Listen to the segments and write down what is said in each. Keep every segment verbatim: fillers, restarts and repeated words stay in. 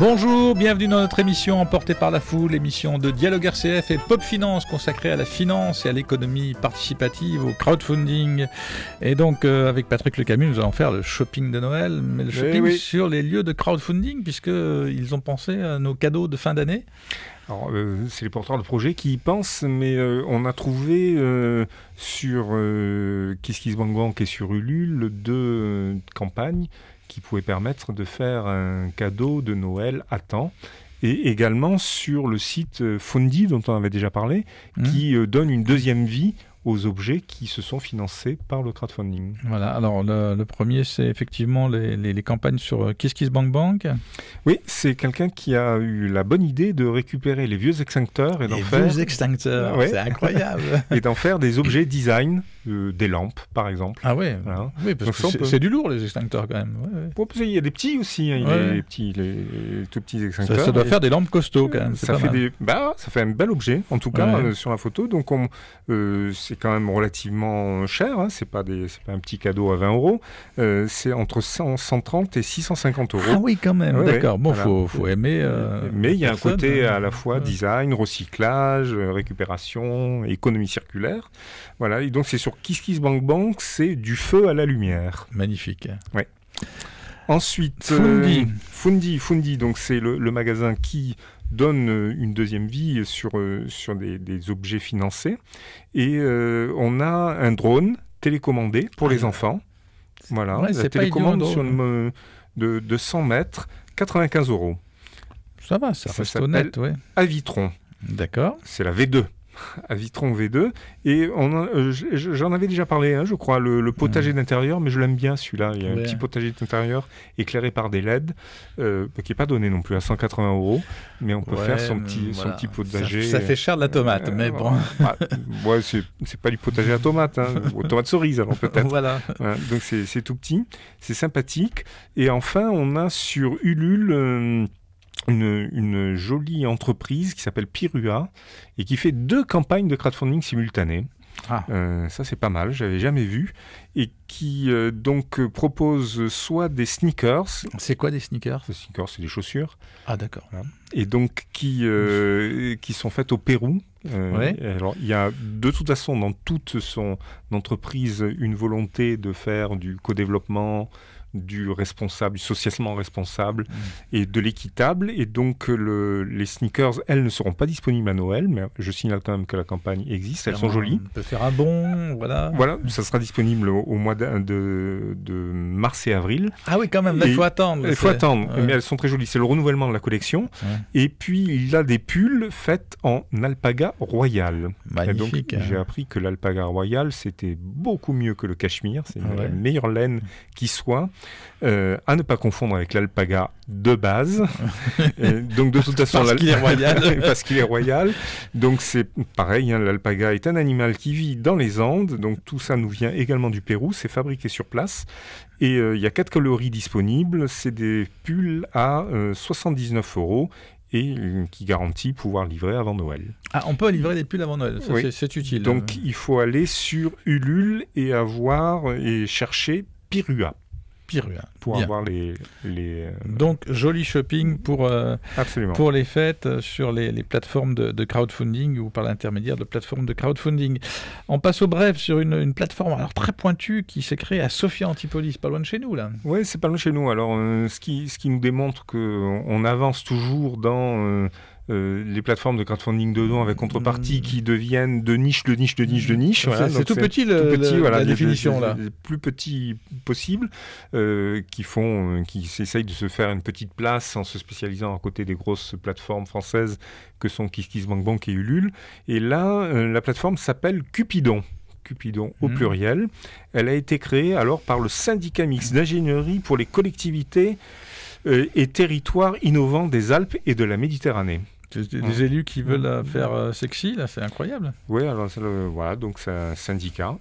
Bonjour, bienvenue dans notre émission Emportée par la foule, émission de Dialogue R C F et Pop Finance consacrée à la finance et à l'économie participative, au crowdfunding. Et donc euh, avec Patrick Le Camus, nous allons faire le shopping de Noël, mais le shopping oui, oui. sur les lieux de crowdfunding, puisqu'ils euh, ont pensé à nos cadeaux de fin d'année. Alors, euh, c'est les porteurs de projets qui y pensent, mais euh, on a trouvé euh, sur euh, KissKissBankBank et sur Ulule deux euh, campagnes qui pouvaient permettre de faire un cadeau de Noël à temps. Et également sur le site Fondi, dont on avait déjà parlé, mmh. qui euh, donne une deuxième vie aux objets qui se sont financés par le crowdfunding. Voilà, alors le, le premier, c'est effectivement les, les, les campagnes sur KissKissBankBank. Oui, c'est quelqu'un qui a eu la bonne idée de récupérer les vieux extincteurs et d'en les faire... Les vieux extincteurs, ouais. C'est incroyable. Et d'en faire des objets design, euh, des lampes par exemple. Ah ouais, voilà. Oui, parce Donc, que c'est, c'est du lourd les extincteurs quand même. Ouais, ouais. Bon, il y a des petits aussi, hein, il y a ouais. les, petits, les, les tout petits extincteurs. Ça, ça doit et... faire des lampes costauds quand même. Ça fait, des... bah, ça fait un bel objet, en tout cas, ouais. euh, sur la photo. Donc on, euh, c'est quand même relativement cher, hein. c'est pas des, c'est pas un petit cadeau à vingt euros, euh, c'est entre cent, cent trente et six cent cinquante euros. Ah oui, quand même, ouais, d'accord. Bon, voilà. faut, faut aimer. Euh, Mais il y a un côté à la fois ouais. design, recyclage, récupération, économie circulaire. Voilà, et donc c'est sur KissKissBankBank, c'est du feu à la lumière. Magnifique. Ouais. Ensuite, Fundi. Euh, Fundi, Fundi, donc c'est le, le magasin qui donne une deuxième vie sur, euh, sur des, des objets financés. Et euh, on a un drone télécommandé pour ah, les enfants. Voilà, ouais, la télécommande sur une, de, de cent mètres, quatre-vingt-quinze euros. Ça va, ça, ça reste honnête, ouais. Avitron. D'accord. C'est la V deux. Avitron V deux, et on a, euh, j'en avais déjà parlé, hein, je crois, le, le potager mmh. d'intérieur, mais je l'aime bien celui-là. Il y a ouais. un petit potager d'intérieur éclairé par des L E D, euh, qui n'est pas donné non plus à cent quatre-vingts euros, mais on peut ouais, faire son petit, voilà. son petit potager. Ça, ça fait cher de la tomate, euh, mais euh, bon. Bah, ouais, c'est, c'est pas du potager à tomate, hein, aux tomates cerises alors peut-être. Voilà. Ouais, donc c'est, c'est tout petit, c'est sympathique. Et enfin, on a sur Ulule. Euh, Une, une jolie entreprise qui s'appelle Pirua et qui fait deux campagnes de crowdfunding simultanées. Ah. Euh, ça, c'est pas mal, j'avais jamais vu. Et qui euh, donc euh, propose soit des sneakers. C'est quoi des sneakers ? Les sneakers, c'est des chaussures. Ah, d'accord. Voilà. Et donc qui, euh, qui sont faites au Pérou. Euh, ouais. Alors, il y a de toute façon dans toute son entreprise une volonté de faire du co-développement, du responsable, du socialement responsable mmh. et de l'équitable. Et donc, le, les sneakers, elles ne seront pas disponibles à Noël, mais je signale quand même que la campagne existe, elles sont jolies. On peut faire un bon, voilà. Voilà, ça sera disponible au, au mois de, de, de mars et avril. Ah oui, quand même, là, il faut attendre. Il faut attendre, ouais. mais elles sont très jolies. C'est le renouvellement de la collection. Ouais. Et puis, il a des pulls faits en alpaga royal. Magnifique. Et donc, hein. j'ai appris que l'alpaga royal, c'était beaucoup mieux que le cachemire. C'est ouais. la meilleure laine qui soit. Euh, à ne pas confondre avec l'alpaga de base. Et donc de toute façon, parce qu'il est royal. parce qu'il est royal. Donc c'est pareil, hein, l'alpaga est un animal qui vit dans les Andes. Donc tout ça nous vient également du Pérou. C'est fabriqué sur place. Et il euh, y a quatre coloris disponibles. C'est des pulls à euh, soixante-dix-neuf euros. Et euh, qui garantit pouvoir livrer avant Noël. Ah, on peut livrer des pulls avant Noël, ça, oui. c'est, c'est utile. Donc il faut aller sur Ulule et avoir et chercher Pirua. Pirua. Pour Bien. avoir les... les euh... Donc, joli shopping pour, euh, Absolument. pour les fêtes euh, sur les, les plateformes de, de crowdfunding ou par l'intermédiaire de plateformes de crowdfunding. On passe au bref sur une, une plateforme alors, très pointue qui s'est créée à Sophia Antipolis, pas loin de chez nous, là. Oui, c'est pas loin de chez nous. Alors, euh, ce, qui, ce qui nous démontre qu'on on avance toujours dans... Euh, Euh, les plateformes de crowdfunding de dons avec contrepartie mmh. qui deviennent de niche, de niche, de niche, de niche. Voilà, c'est, c'est tout petit, le, tout petit le, voilà, la les, définition les, là. Les, les plus petits possibles, euh, qui font, euh, qui essayent de se faire une petite place en se spécialisant à côté des grosses plateformes françaises que sont KissKissBankBank et Ulule. Et là, euh, la plateforme s'appelle Cupidon. Cupidon au mmh. pluriel. Elle a été créée alors par le syndicat mixte d'ingénierie pour les collectivités euh, et territoires innovants des Alpes et de la Méditerranée. Des, des mmh. élus qui veulent euh, faire euh, sexy, là, c'est incroyable. Oui, alors c'est le, voilà, donc c'est un syndicat.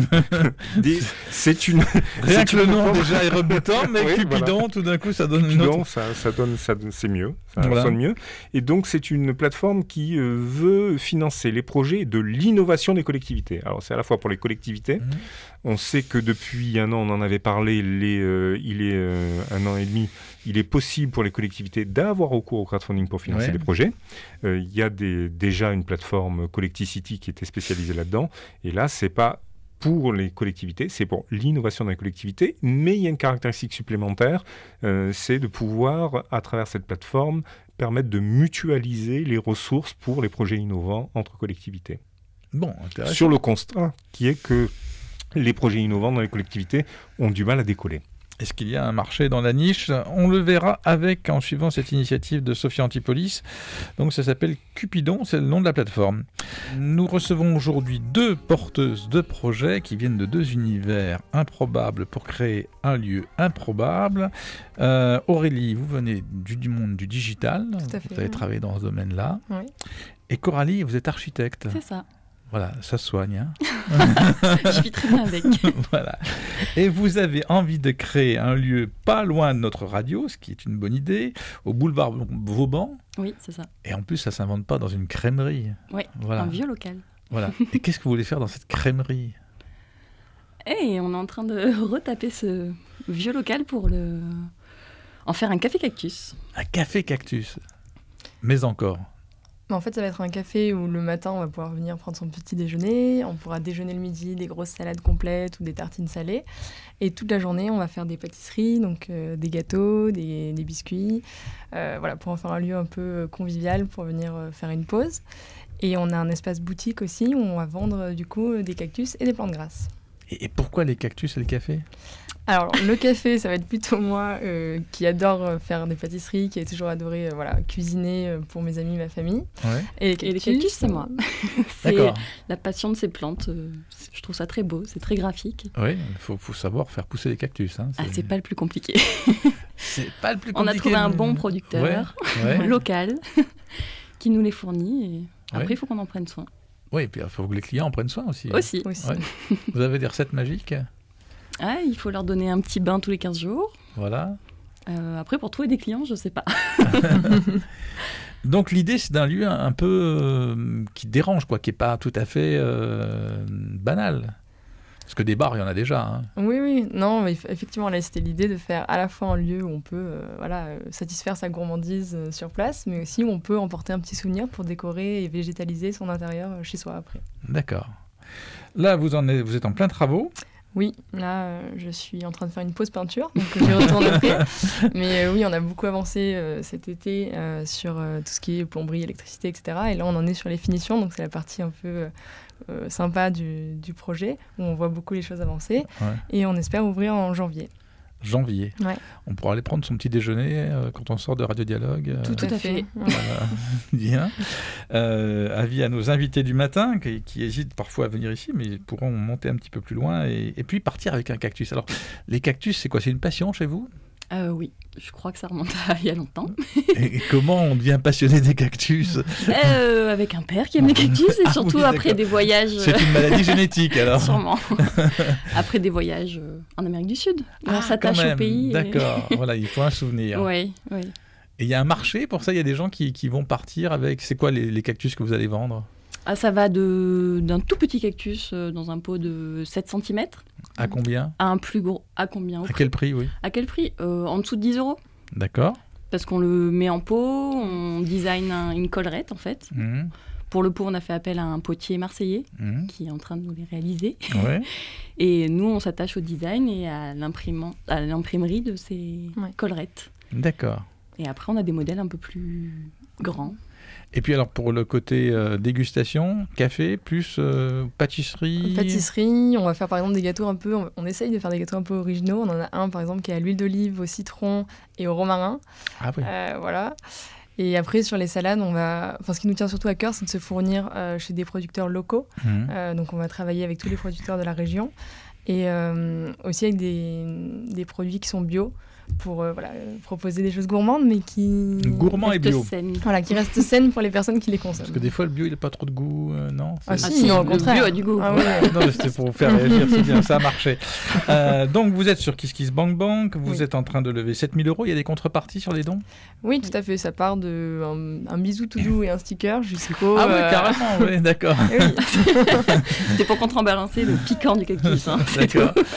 des, c'est une. Rien que le nom déjà est rebutant, mais oui, Cupidon, voilà. Tout d'un coup, ça donne Cupidon, une autre. ça, ça donne, ça donne, c'est mieux, ça voilà. sonne mieux. Et donc c'est une plateforme qui euh, veut financer les projets de l'innovation des collectivités. Alors c'est à la fois pour les collectivités. Mmh. On sait que depuis un an, on en avait parlé, les, euh, il est euh, un an et demi, il est possible pour les collectivités d'avoir recours au crowdfunding pour financer ouais. des projets. Euh, il y a des, déjà une plateforme Collecticity qui était spécialisée là-dedans. Et là, c'est pas pour les collectivités, c'est pour l'innovation dans les collectivités, mais il y a une caractéristique supplémentaire, euh, c'est de pouvoir, à travers cette plateforme, permettre de mutualiser les ressources pour les projets innovants entre collectivités. Bon, intéressant. Sur le constat qui est que les projets innovants dans les collectivités ont du mal à décoller. Est-ce qu'il y a un marché dans la niche? On le verra avec, en suivant cette initiative de Sophie Antipolis. Donc ça s'appelle Cupidon, c'est le nom de la plateforme. Nous recevons aujourd'hui deux porteuses de projets qui viennent de deux univers improbables pour créer un lieu improbable. Euh, Aurélie, vous venez du, du monde du digital. Tout à fait, vous avez oui. travaillé dans ce domaine-là. Oui. Et Coralie, vous êtes architecte. C'est ça. Voilà, ça se soigne. Hein. Je vis très bien avec. Voilà. Et vous avez envie de créer un lieu pas loin de notre radio, ce qui est une bonne idée, au boulevard Vauban. Oui, c'est ça. Et en plus, ça ne s'invente pas dans une crèmerie. Oui, voilà. Un vieux local. Voilà. Et qu'est-ce que vous voulez faire dans cette crèmerie? Et on est en train de retaper ce vieux local pour le... en faire un café cactus. Un café cactus. Mais encore. En fait, ça va être un café où le matin, on va pouvoir venir prendre son petit déjeuner. On pourra déjeuner le midi, des grosses salades complètes ou des tartines salées. Et toute la journée, on va faire des pâtisseries, donc euh, des gâteaux, des, des biscuits. Euh, voilà, pour en faire un lieu un peu convivial pour venir euh, faire une pause. Et on a un espace boutique aussi où on va vendre euh, du coup des cactus et des plantes grasses. Et, et pourquoi les cactus et le café? Alors, le café, ça va être plutôt moi euh, qui adore faire des pâtisseries, qui ai toujours adoré euh, voilà, cuisiner euh, pour mes amis, ma famille. Ouais. Et les cactus, Et les cactus, c'est moi. C'est D'accord. la passion de ces plantes. euh, Je trouve ça très beau, c'est très graphique. Oui, il faut, faut savoir faire pousser les cactus. Hein. Ah, c'est pas le plus compliqué. c'est pas le plus On compliqué. a trouvé un mais- bon producteur Ouais, ouais. local qui nous les fournit. Et après, il Ouais. faut qu'on en prenne soin. Oui, et puis il faut que les clients en prennent soin aussi. Aussi. aussi. Ouais. Vous avez des recettes magiques? Ah, il faut leur donner un petit bain tous les quinze jours. Voilà. Euh, après, pour trouver des clients, je sais pas. Donc l'idée, c'est d'un lieu un, un peu euh, qui dérange, quoi, qui n'est pas tout à fait euh, banal. Parce que des bars, il y en a déjà. Hein. Oui, oui, non, mais eff- effectivement, là, c'était l'idée de faire à la fois un lieu où on peut euh, voilà, euh, satisfaire sa gourmandise euh, sur place, mais aussi où on peut emporter un petit souvenir pour décorer et végétaliser son intérieur euh, chez soi après. D'accord. Là, vous, en êtes, vous êtes en plein travaux. Oui, là, euh, je suis en train de faire une pause peinture, donc j'y retourne après. Mais euh, oui, on a beaucoup avancé euh, cet été euh, sur euh, tout ce qui est plomberie, électricité, et cetera. Et là, on en est sur les finitions, donc c'est la partie un peu euh, euh, sympa du, du projet, où on voit beaucoup les choses avancer. Ouais. Et on espère ouvrir en janvier. Janvier. Ouais. On pourra aller prendre son petit déjeuner euh, quand on sort de Radio Dialogue. euh, Tout, à fait. Voilà. Bien. Euh, avis à nos invités du matin qui, qui hésitent parfois à venir ici, mais ils pourront monter un petit peu plus loin et, et puis partir avec un cactus. Alors, les cactus, c'est quoi? C'est une passion chez vous? Euh, oui, je crois que ça remonte à il y a longtemps. Et, et comment on devient passionné des cactus? Euh, avec un père qui aime les cactus et Ah surtout oui, après d'accord. des voyages. C'est une maladie génétique alors. Sûrement. Après des voyages euh, en Amérique du Sud. On Ah, s'attache quand au même. pays. et- D'accord, voilà, il faut un souvenir. Oui, oui. Et il y a un marché pour ça, il y a des gens qui, qui vont partir avec. C'est quoi les, les cactus que vous allez vendre? Ah, ça va de, d'un tout petit cactus euh, dans un pot de sept centimètres À combien? à un plus gros. À combien au À prix quel prix, oui? À quel prix Euh, En dessous de dix euros. D'accord. Parce qu'on le met en pot, on design un- une collerette en fait. Mmh. Pour le pot, on a fait appel à un potier marseillais Mmh. qui est en train de nous les réaliser. Ouais. Et nous, on s'attache au design et à, l'imprimant- à l'imprimerie de ces Ouais. collerettes. D'accord. Et après, on a des modèles un peu plus grands. Et puis alors pour le côté euh, dégustation, café plus euh, pâtisserie. Pâtisserie, on va faire par exemple des gâteaux un peu, on, on essaye de faire des gâteaux un peu originaux. On en a un par exemple qui est à l'huile d'olive, au citron et au romarin. Ah oui. Euh, voilà. Et après sur les salades, on va, enfin ce qui nous tient surtout à cœur, c'est de se fournir euh, chez des producteurs locaux. Mmh. Euh, donc on va travailler avec tous les producteurs de la région et euh, aussi avec des, des produits qui sont bio pour euh, voilà, euh, proposer des choses gourmandes mais qui Gourmand et Reste bio. saine. voilà, qui restent saines pour les personnes qui les consomment. Parce que des fois le bio il n'a pas trop de goût, euh, non? Ah C'est- si, Ah si, non, au le contraire. bio a du goût. Ah ouais. Non, mais c'était pour vous faire réagir, c'est bien, ça a marché. Euh, donc vous êtes sur KissKissBankBank, vous Oui. êtes en train de lever sept mille euros, il y a des contreparties sur les dons? Oui, tout à fait. Ça part de un, un bisou tout doux et un sticker jusqu'au. Ah oui, euh, carrément, oui, d'accord. eh oui. C'était pour contrebalancer le piquant du cactus. Hein, c'est D'accord. tout.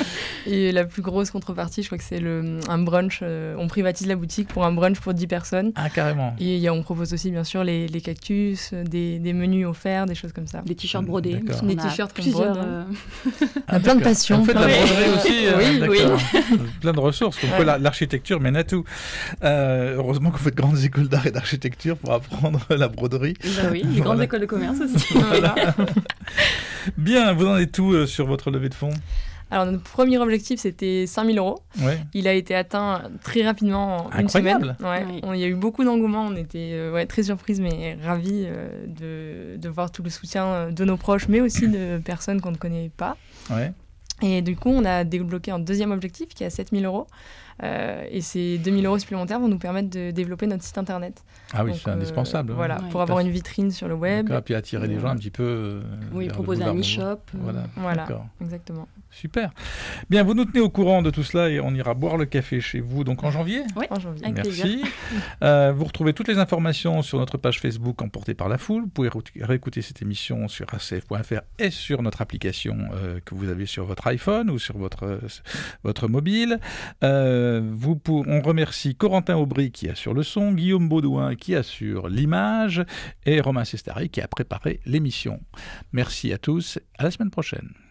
Et la plus grosse contrepartie, je crois que c'est le, un brunch. Euh, on privatise la boutique pour un brunch pour dix personnes. Ah, carrément. Et y a, on propose aussi, bien sûr, les, les cactus, des, des menus offerts, des choses comme ça. Des t-shirts brodés. Des t-shirts comme plusieurs. brode, Euh... Ah, plein de passion. On fait de la oui. broderie aussi. Euh, oui, oui. Plein de ressources. Comme ouais. quoi, l'architecture mène à tout. Euh, heureusement qu'on fait de grandes écoles d'art et d'architecture pour apprendre la broderie. Bah oui, les voilà. grandes écoles de commerce aussi. Voilà. Bien, vous en êtes où euh, sur votre levée de fonds ? Alors, notre premier objectif, c'était cinq mille euros. Ouais. Il a été atteint très rapidement en une Incroyable. semaine. Ouais. Oui. On, il y a eu beaucoup d'engouement. On était euh, ouais, très surprises, mais ravis euh, de, de voir tout le soutien de nos proches, mais aussi de personnes qu'on ne connaît pas. Ouais. Et du coup, on a débloqué un deuxième objectif qui est à sept mille euros. Euh, et ces deux mille euros supplémentaires vont nous permettre de développer notre site internet. Ah oui, donc, c'est indispensable. Euh, voilà, ouais, pour avoir une vitrine sur le web. Et puis attirer les gens un petit peu. Euh, oui, proposer un e-shop. Voilà, voilà exactement. Super. Bien, vous nous tenez au courant de tout cela et on ira boire le café chez vous donc en janvier. Oui, en janvier. Avec Merci. euh, vous retrouvez toutes les informations sur notre page Facebook Emporté par la foule. Vous pouvez réécouter cette émission sur a c f point f r et sur notre application euh, que vous avez sur votre iPhone ou sur votre, euh, votre mobile. Euh, vous pour... On remercie Corentin Aubry qui assure le son, Guillaume Baudouin qui assure l'image et Romain Sestari qui a préparé l'émission. Merci à tous. À la semaine prochaine.